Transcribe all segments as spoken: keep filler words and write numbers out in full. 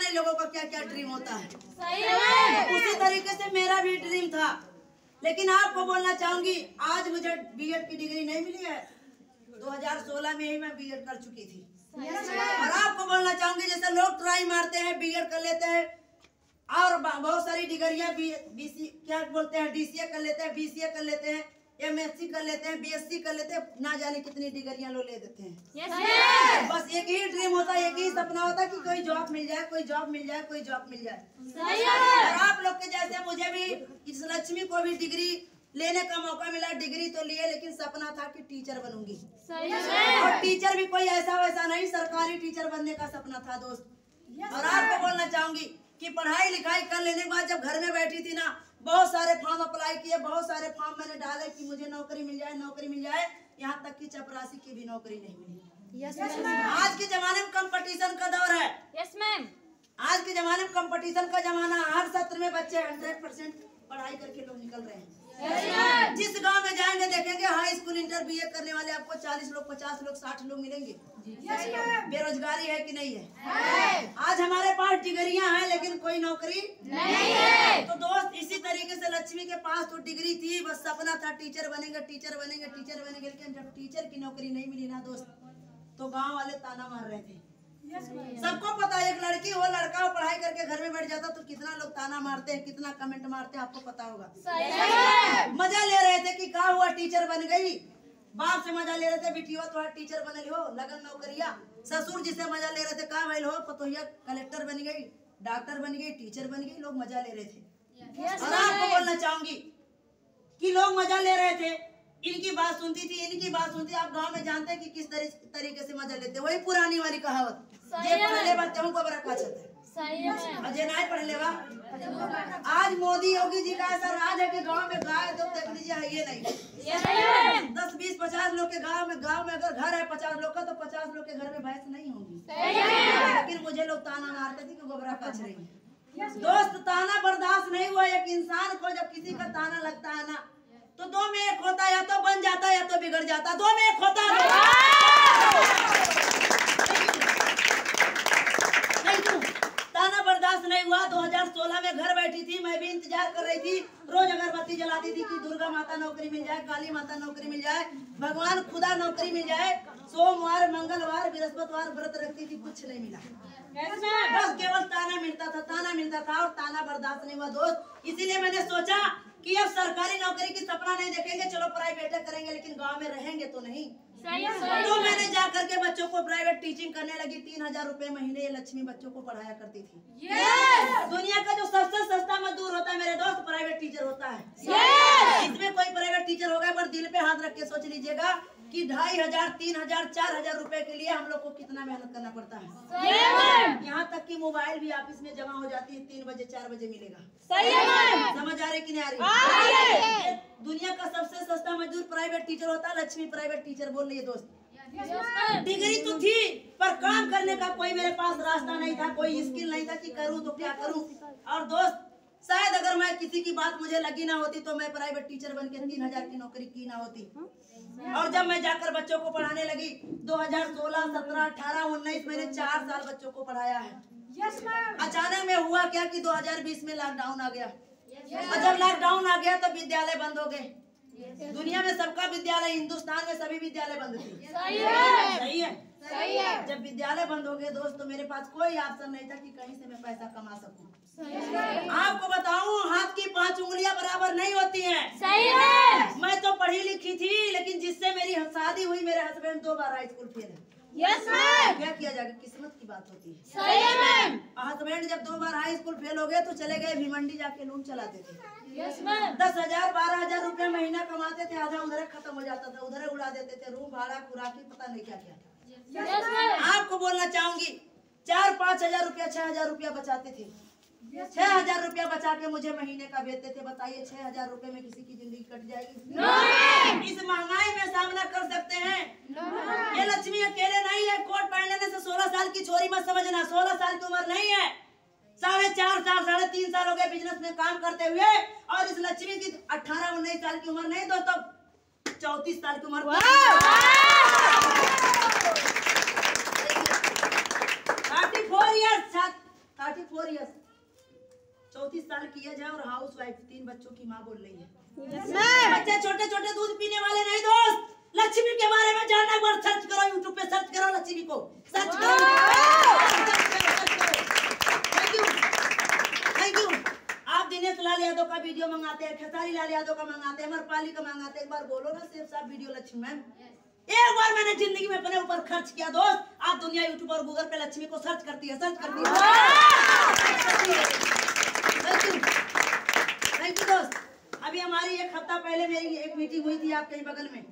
जाने लोगों का क्या क्या ड्रीम होता है। सही है। उसी तरीके से मेरा भी ड्रीम था, लेकिन आपको बोलना चाहूंगी आज मुझे बीएड की डिग्री नहीं मिली है। दो हज़ार सोलह में ही मैं बीएड कर चुकी थी। और आपको बोलना चाहूंगी जैसे लोग ट्राई मारते हैं, बीएड कर लेते हैं और बहुत सारी डिग्रियां बीसी क्या बोलते हैं डीसीए कर लेते हैं, बीसीए कर लेते हैं, एमएससी कर लेते हैं, बीएससी कर लेते हैं, ना जाने कितनी डिग्रियां लोग ले देते हैं। yes, बस एक ही ड्रीम होता है, एक ही सपना होता है कि कोई जॉब मिल जाए, कोई जॉब मिल जाए, कोई जॉब मिल जाए। सही है। और आप लोग के जैसे मुझे भी इस लक्ष्मी को भी डिग्री लेने का मौका मिला, डिग्री तो लिए, लेकिन सपना था कि टीचर बनूंगी। सही है। और टीचर भी कोई ऐसा वैसा नहीं, सरकारी टीचर बनने का सपना था दोस्त। yes, और आपको बोलना चाहूंगी कि पढ़ाई लिखाई कर लेने के बाद जब घर में बैठी थी ना, बहुत सारे फॉर्म अप्लाई किए, बहुत सारे फॉर्म मैंने डाले कि मुझे नौकरी मिल जाए, नौकरी मिल जाए, यहाँ तक कि चपरासी की भी नौकरी नहीं मिली। yes, आज के जमाने में कंपटीशन का दौर है। Yes ma'am. आज के जमाने में कंपटीशन का जमाना, हर सत्र में बच्चे हंड्रेड परसेंट पढ़ाई करके लोग निकल रहे हैं। yes, जिस गांव में जाएंगे देखेंगे हाई स्कूल इंटर बीए करने वाले आपको चालीस लोग, पचास लोग, साठ लोग मिलेंगे। yes, बेरोजगारी है कि नहीं है? है। आज हमारे पास डिग्रियां हैं लेकिन कोई नौकरी नहीं है। तो दोस्त इसी तरीके से लक्ष्मी के पास तो डिग्री थी, बस सपना था टीचर बनेंगे, टीचर बनेंगे, टीचर बनेंगे, लेकिन जब टीचर की नौकरी नहीं मिली ना दोस्त, तो गाँव वाले ताना मार रहे थे। सबको पता है एक लड़की हो लड़का हो पढ़ाई करके घर में बैठ जाता तो कितना लोग ताना मारते हैं, कितना कमेंट मारते हैं, आपको पता होगा। मजा ले रहे थे कि क्या हुआ टीचर बन गई, बाप से मजा ले रहे थे बिटिया तुम्हारा टीचर बनल हो, लगन नौकरिया। ससुर जी से मजा ले रहे थे, का भइल हो पतोहिया कलेक्टर बन गई, डॉक्टर बन गई, टीचर बन गई, लोग मजा ले रहे थे। और आपको बोलना चाहूंगी कि लोग मजा ले रहे थे, इनकी बात सुनती थी, इनकी बात सुनती। आप गांव में जानते हैं कि किस तरीके से मजा लेते, वही पुरानी वाली कहावत, जे पढ़ले बच्चों को बड़ा काचत है, अजय नहीं पढ़ले बा। आज मोदी योगी जी का ऐसा राज है कि गांव में गाय तो देख लीजिए है ये नहीं। दस बीस पचास लोग के गांव में गांव में अगर घर है पचास लोग का, तो पचास लोग के घर में भैंस नहीं होंगी। लेकिन मुझे लोग ताना मारते थे कि गोबरा काच रही है। दोस्त ताना बर्दाश्त नहीं हुआ। एक इंसान को जब किसी का ताना लगता है ना, तो दो में एक होता, या तो बन जाता या तो बिगड़ जाता, दो में एक होता नहीं। तू ताना बर्दाश्त नहीं हुआ। दो हज़ार सोलह में घर बैठी थी, मैं भी इंतजार कर रही थी, रोज अगरबत्ती जलाती थी कि दुर्गा माता नौकरी मिल जाए, काली माता नौकरी मिल जाए, भगवान खुदा नौकरी मिल जाए। सोमवार मंगलवार बृहस्पतिवार व्रत रखती थी, कुछ नहीं मिला। बस केवल ताना मिलता था, ताना मिलता था और ताना बर्दाश्त नहीं हुआ दोस्त। इसीलिए मैंने सोचा कि अब सरकारी नौकरी की सपना नहीं देखेंगे, चलो प्राइवेट करेंगे, लेकिन गांव में रहेंगे तो नहीं। तो मैंने जा करके बच्चों को प्राइवेट टीचिंग करने लगी। तीन हजार रूपए महीने ये लक्ष्मी बच्चों को पढ़ाया करती थी। yes! दुनिया का जो सबसे सस्ता मजदूर होता है मेरे दोस्त, प्राइवेट टीचर होता है। yes! इसमें कोई प्राइवेट टीचर होगा, पर दिल पे हाथ रख के सोच लीजिएगा कि ढाई हजार तीन हजार चार हजार रूपए के लिए हम लोग को कितना मेहनत करना पड़ता है। yes! यहाँ तक कि मोबाइल भी ऑफिस में जमा हो जाती है, तीन बजे चार बजे मिलेगा। सही है। समझ आ रही कि नहीं आ रही? दुनिया का सबसे सस्ता मजदूर प्राइवेट टीचर होता है। लक्ष्मी प्राइवेट टीचर बोल रही है दोस्त। डिग्री तो थी पर काम करने का कोई मेरे पास रास्ता नहीं था, कोई स्किल नहीं था कि करूं तो क्या करूं। और दोस्त शायद अगर मैं किसी की बात मुझे लगी ना होती तो मैं प्राइवेट टीचर बन के तीन हजार की नौकरी की ना होती। और जब मैं जाकर बच्चों को पढ़ाने लगी दो हज़ार सोलह, सत्रह, अठारह, उन्नीस मैंने चार साल बच्चों को पढ़ाया है। yes, अचानक में हुआ क्या कि दो हज़ार बीस में लॉकडाउन आ गया। yes, और जब लॉकडाउन आ गया तो विद्यालय बंद हो गए। yes, दुनिया में सबका विद्यालय, हिंदुस्तान में सभी विद्यालय बंद थे। सही है, सही है, सही है। जब विद्यालय बंद हो गए दोस्त, तो मेरे पास कोई ऑप्शन नहीं था कि कहीं से मैं पैसा कमा सकूं। आपको बताऊं, हाथ की पांच उंगलियां बराबर नहीं होती हैं। सही है। मैं तो पढ़ी लिखी थी, लेकिन जिससे मेरी शादी हुई मेरे हस्बैंड दो बार हाई स्कूल फेल है। Yes ma'am. क्या किया जाएगा, किस्मत की बात होती है। सही है मैम। हस्बैंड जब दो बार हाई स्कूल फेल हो गए तो चले गए भिवंडी, जाके लूम चलाते थे। Yes ma'am. दस हजार बारह हजार रूपए महीना कमाते थे, आधा उधर खत्म हो जाता था, उधर उड़ा देते थे, रूम भाड़ा खुराकी पता नहीं क्या क्या था। आपको बोलना चाहूंगी चार पाँच हजार रूपया छह हजार रूपया बचाते थे। छह हजार रूपया बचा के मुझे महीने का भेजते थे। बताइए छह हजार रूपए में किसी की जिंदगी कट जाएगी? no! इस महंगाई में सामना कर सकते हैं? no! ये लक्ष्मी अकेले नहीं है। कोट पहन लेने से सोलह साल की छोरी मत समझना, सोलह साल की उम्र नहीं है, साढ़े चार साल साढ़े तीन साल हो गए बिजनेस में काम करते हुए। और इस लक्ष्मी की अठारह उन्नीस साल की उम्र नहीं दोस्तों, चौतीस साल की उम्र। Thirty four years thirty four years चौतीस साल की एज है और हाउस वाइफ, तीन बच्चों की माँ बोल रही है। बच्चे छोटे छोटे दूध पीने वाले नहीं दोस्त। लक्ष्मी के बारे में जानना एक बार सर्च करो, यूट्यूब पे सर्च करो लक्ष्मी को, सर्च करो। Thank you thank you. आप दिनेश लाल यादव का वीडियो मंगाते हैं, खेसारी लाल यादव का मंगाते हैं, अमरपाली का मंगाते हैं, एक बार बोलो ना सिर्फ साहब वीडियो लक्ष्मी मैम। एक बार मैंने जिंदगी में अपने ऊपर खर्च किया दोस्त। आप दुनिया यूट्यूब और गूगल पे लक्ष्मी को सर्च करती है, सर्च करती है। थैंक यू थैंक यू दोस्त। अभी हमारी एक हफ्ता पहले मेरी एक मीटिंग हुई थी आपके बगल में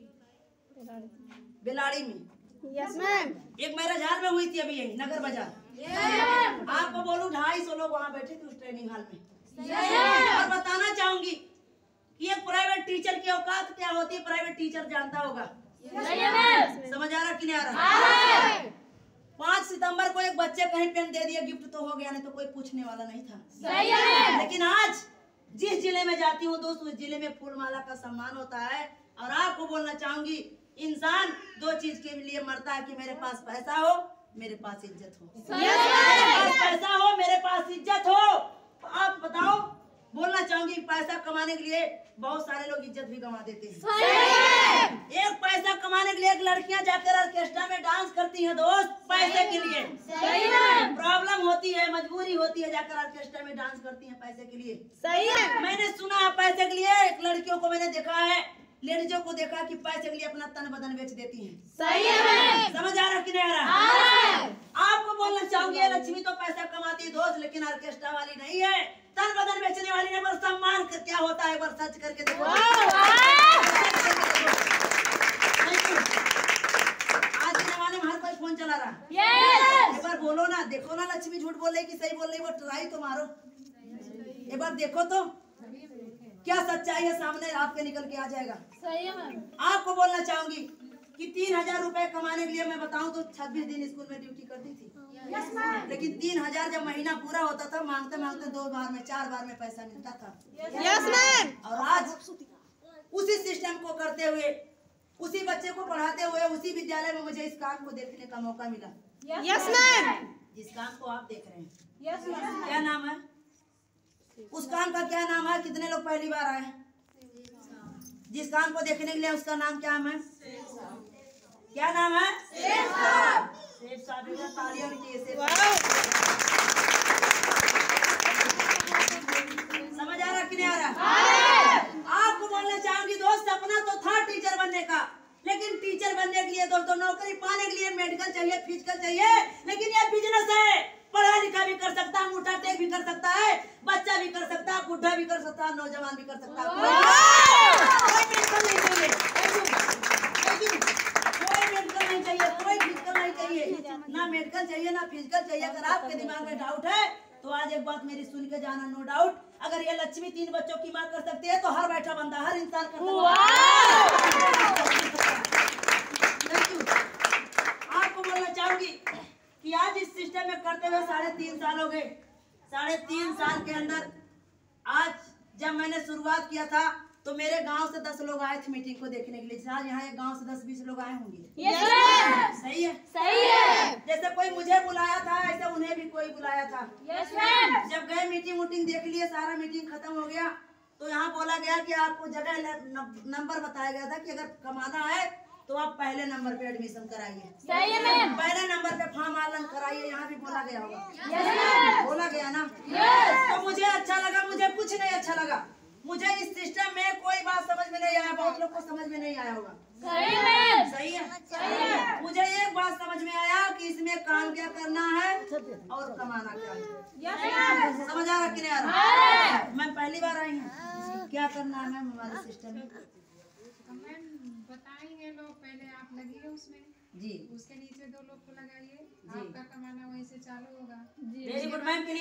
बिलाड़ी में। Yes ma'am. एक मेरा झाल में हुई थी अभी यही नगर बाजार। आपको बोलूं ढाई सौ लोग वहाँ बैठे थे उस ट्रेनिंग हॉल में। और बताना चाहूंगी कि एक प्राइवेट टीचर की औकात क्या होती है, प्राइवेट टीचर जानता होगा। समझ आ रहा कि नहीं आ रहा? पाँच सितंबर को एक बच्चे कहीं पेन दे दिया, गिफ्ट तो हो गया, नहीं तो कोई पूछने वाला नहीं था। लेकिन आज जिस जिले में जाती हूँ दोस्त, उस जिले में फूल माला का सम्मान होता है। और आपको बोलना चाहूंगी, इंसान दो चीज के लिए मरता है कि मेरे पास पैसा हो, मेरे पास इज्जत हो। मेरे पास पैसा हो, मेरे पास इज्जत हो। आप बताओ, बोलना चाहूंगी पैसा कमाने के लिए बहुत सारे लोग इज्जत भी गंवा देते हैं। एक पैसा कमाने के लिए एक लड़कियां जाकर ऑर्केस्ट्रा में डांस करती हैं दोस्त, पैसे के लिए। प्रॉब्लम होती है, मजबूरी होती है, जाकर ऑर्केस्ट्रा में डांस करती हैं पैसे के लिए। सही है। मैंने सुना है पैसे के लिए एक लड़कियों को मैंने देखा है, लेडीजों को देखा कि पैसे के लिए अपना तन बदन बेच देती हैं। सही है। समझ आ रहा कि नहीं आ रहा? आपको बोलना चाहूंगी, लक्ष्मी तो पैसा कमाती है दोस्त, लेकिन ऑर्केस्ट्रा वाली नहीं है, तन बदन बेचने वाली है। सम्मान कर क्या होता है एक बार सर्च करके देखो। आज के जमाने में हर कोई फोन चला रहा है। एक बार बोलो ना, देखो ना लक्ष्मी झूठ बोल रही कि सही बोल रही, वो ट्राई तो मारो, एक बार देखो तो क्या सच्चाई है, सामने आपके निकल के आ जाएगा। सही है मैम। आपको बोलना चाहूंगी कि तीन हजार रुपए कमाने के लिए मैं बताऊं तो छब्बीस दिन स्कूल में ड्यूटी करती थी। Yes ma'am. लेकिन तीन हजार जब महीना पूरा होता था, मांगते मांगते दो बार में चार बार में पैसा मिलता था। Yes ma'am. और आज उसी सिस्टम को करते हुए, उसी बच्चे को पढ़ाते हुए, उसी विद्यालय में मुझे इस काम को देखने का मौका मिला। Yes ma'am. जिस काम को आप देख रहे हैं, यस मैम, क्या नाम है उस काम का? क्या नाम है? कितने लोग पहली बार आए हैं जिस काम को देखने के लिए? उसका नाम क्या है? क्या नाम है? सेठ साहब। सेठ साहब, तालियां भी चाहिए। समझ आ रहा कि नहीं आ रहा? आपको बोलना चाहूंगी दोस्त, सपना तो था टीचर बनने का, लेकिन टीचर बनने के लिए दोस्तों नौकरी पाने के लिए मेडिकल चाहिए, फिजिकल चाहिए, लेकिन ये बिजनेस है। पढ़ा लिखा भी कर सकता है, अंगूठा टेक भी कर सकता है, बच्चा भी कर सकता है, बुढ़ा भी कर सकता है, नौजवान भी कर सकता है। कोई मेडिकल नहीं चाहिए, कोई मेडिकल नहीं चाहिए, कोई फिजिकल नहीं चाहिए, ना मेडिकल चाहिए ना फिजिकल चाहिए। अगर आपके दिमाग में डाउट है तो आज एक बात मेरी सुन के जाना, नो डाउट, अगर ये लक्ष्मी तीन बच्चों की माँ कर सकती है तो हर बैठा बंदा, हर इंसान कर सकता है। आपको बोलना चाहूंगी कि आज इस सिस्टम में करते हुए साढ़े तीन साल हो गए। साढ़े तीन साल के अंदर आज जब मैंने शुरुआत किया था तो मेरे गांव से दस लोग आए थे मीटिंग को देखने के लिए। आज यहाँ एक गांव से दस बीस लोग आए होंगे। yes, सही है, सही है। जैसे कोई मुझे बुलाया था ऐसे उन्हें भी कोई बुलाया था। yes, जब गए मीटिंग वूटिंग देख लिए, सारा मीटिंग खत्म हो गया तो यहाँ बोला गया कि आपको जगह नंबर बताया गया था कि अगर कमाना है तो आप पहले नंबर पे एडमिशन कराइए। सही है मैम। पहले नंबर पे फॉर्म ऑनलाइन कराइए, यहाँ भी बोला गया होगा। yes, बोला गया ना। yes. तो मुझे अच्छा लगा, मुझे कुछ नहीं अच्छा लगा। मुझे इस सिस्टम में कोई बात समझ में नहीं आया, बहुत लोग को समझ में नहीं आया होगा। सही है, सही है, सही है। मुझे एक बात समझ में आया कि इसमें काम क्या करना है और कमाना क्या है। समझ आ रहा कि नहीं आ रहा? मैं पहली बार आई हूँ, क्या करना है मैम हमारे सिस्टम में? बताएंगे लोग, पहले आप लगिए उसमें जी, उसके नीचे दो लोग को लगाइए, आपका कमाना वहीं से चालू होगा। वेरी गुड मैम, के लिए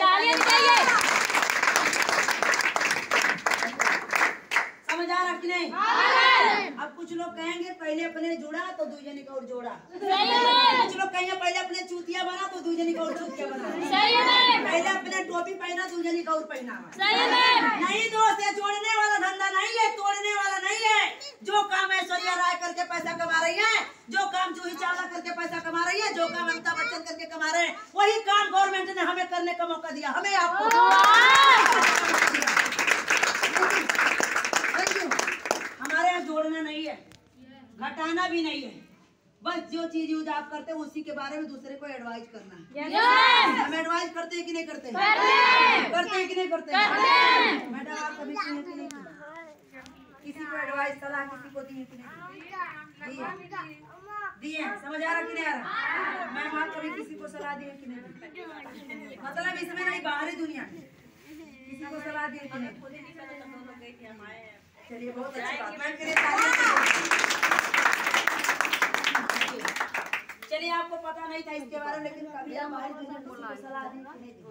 समझ आ रहा कि नहीं? अब कुछ लोग कहेंगे पहले अपने जोड़ा तो दो जने का और जोड़ा। कुछ लोग कहेंगे पहले अपने चूतिया बना तो दो जने का और चूतिया बना। पहले अपने टोपी पहना, दुल्हनी का और पहना। सही में नहीं दोस्त, ये जोड़ने वाला धंधा नहीं है, तोड़ने वाला नहीं है। जो काम ऐश्वर्या राय करके पैसा कमा रही है, जो काम जूही चावला करके पैसा कमा रही है, जो काम अमिताभ बच्चन करके कमा रहे हैं, वही काम गवर्नमेंट ने हमें करने का मौका दिया, हमें आपको। हमारे यहाँ जोड़ना नहीं है, घटाना भी नहीं है, बस जो चीज यूज आप करते हैं उसी के बारे में दूसरे को एडवाइज करना है। हम एडवाइज करते हैं कि नहीं करते हैं? करते हैं कि नहीं करते हैं? मैडम आप कभी किए कि नहीं किए? किसी को एडवाइस सलाह किसी को दी कि नहीं दिए? दिए। समझ आ रहा कि नहीं आ रहा? मैम आप कभी किसी को सलाह दिए कि नहीं? मतलब इसमें नहीं, बाहरी दुनिया में किसी को सलाह दिए कि नहीं? चलिए बहुत अच्छी बात, मैम के लिए तालियां। चलिए आपको पता नहीं था इसके बारे में, लेकिन कभी हम बाहरी दुनिया को सलाह दी कि नहीं दी?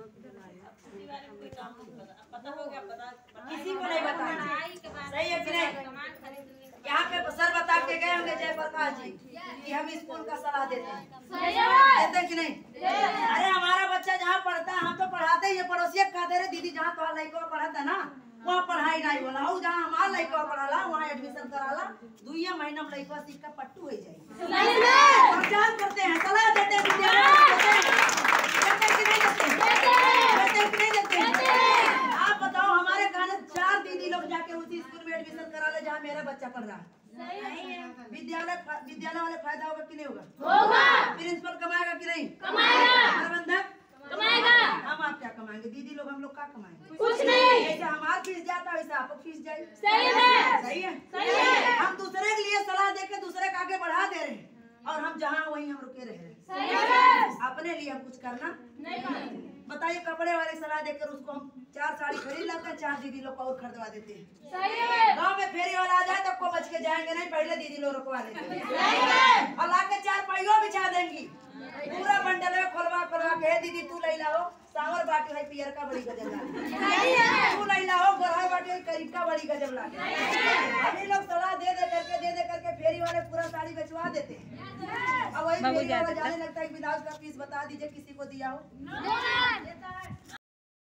किसी को नहीं बताया, सही है कि नहीं? यहाँ पे सर बता के गए होंगे जयप्रकाश जी कि हम स्कूल का सलाह देते हैं, देते हैं कि नहीं? अरे हमारा बच्चा जहाँ पढ़ता है हम तो पढ़ाते ही, पड़ोसी कहते रहे दीदी जहाँ तुम्हारा लड़का पढ़ता ना वहाँ पढ़ाई नहीं बोला, जहाँ हमारा लड़का पढ़ाला वहाँ एडमिशन कराला, दुइया महीना में लड़का सीख का पट्टू हो जाएगी। प्रचार करते हैं, सलाह देते हैं, आप बताओ हमारे कहने चार दीदी लोग जाके उसी स्कूल में एडमिशन करा ले जहाँ मेरा बच्चा पढ़ रहा है। विद्यालय विद्यालय वाले फायदा होगा कि नहीं होगा? प्रिंसिपल कमाएगा कि नहीं? प्रबंधक कमाएगा। हम आप क्या कमाएंगे? दीदी लोग हम लोग क्या कमाएंगे? कुछ नहीं। जैसे हमारा फीस जाता है वैसे आपको फीस जाए। सही है, सही है, सही है। हम दूसरे के लिए सलाह देके दूसरे को आगे बढ़ा दे रहे हैं और हम जहाँ वहीं हम रुके रहे हैं। अपने लिए हम कुछ करना नहीं। बताइए कपड़े वाले सलाह देकर उसको हम चार साड़ी खरीद लाते हैं, चार दीदी लोग को और खरीदवा देते हैं। गाँव में फेरी वाला आ जाए तो को बच के जाएंगे नहीं, पहले दीदी लोग रुकवा लेते हैं और लाके चार पहियों बिछा देंगी, पूरा बंडल में खोलवा खोलवा के दीदी तू ले लाओ सांवर बाटी है पियर का बड़ी गजब ला, तू ले लाओ गोरा बाटी है करीब का बड़ी गजब ला। अभी लोग सलाह दे दे करके दे दे करके फेरी वाले पूरा साड़ी बेचवा देते हैं। अब वही फेरी वाला जाने लगता है विदाउट का फीस बता दीजिए किसी को दिया हो।